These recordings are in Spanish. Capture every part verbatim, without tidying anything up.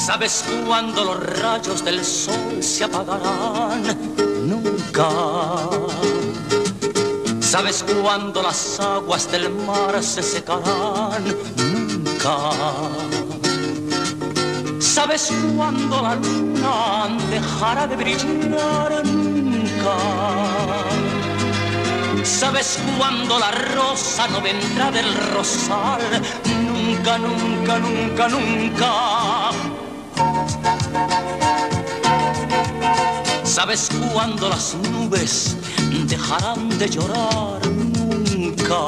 ¿Sabes cuándo los rayos del sol se apagarán? Nunca. ¿Sabes cuándo las aguas del mar se secarán? Nunca. ¿Sabes cuándo la luna dejará de brillar? Nunca. ¿Sabes cuándo la rosa no vendrá del rosal? Nunca, nunca, nunca, nunca. ¿Sabes cuándo las nubes dejarán de llorar? Nunca.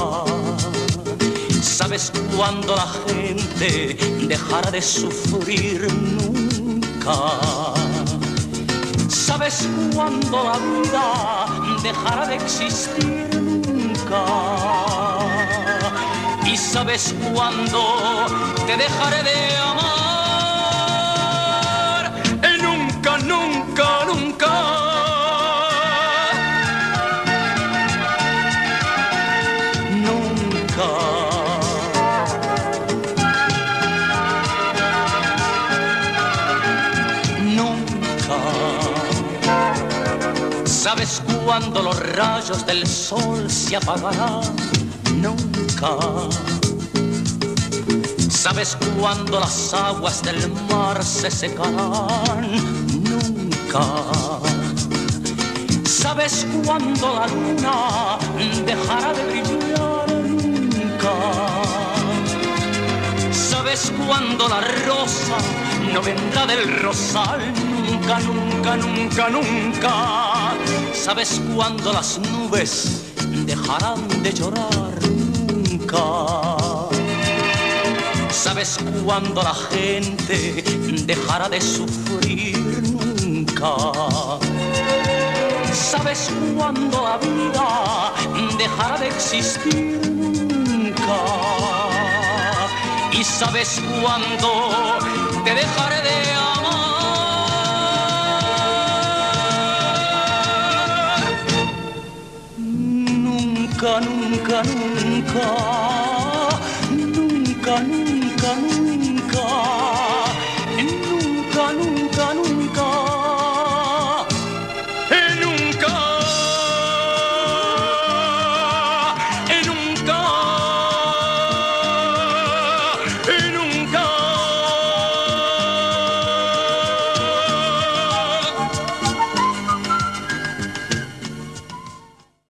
¿Sabes cuándo la gente dejará de sufrir? Nunca. ¿Sabes cuándo la vida dejará de existir? Nunca. ¿Y sabes cuándo te dejaré de amar? Nunca, nunca, nunca. Nunca. Nunca. ¿Sabes cuándo los rayos del sol se apagarán? Nunca. ¿Sabes cuándo las aguas del mar se secarán? Nunca. ¿Sabes cuándo la luna dejará de brillar? Nunca. ¿Sabes cuándo la rosa no vendrá del rosal? Nunca, nunca, nunca, nunca. ¿Sabes cuándo las nubes dejarán de llorar? Nunca. ¿Sabes cuándo la gente dejará de sufrir? Nunca. ¿Sabes cuándo la vida dejará de existir? Nunca. ¿Y sabes cuándo te dejaré de amar? Nunca, nunca, nunca.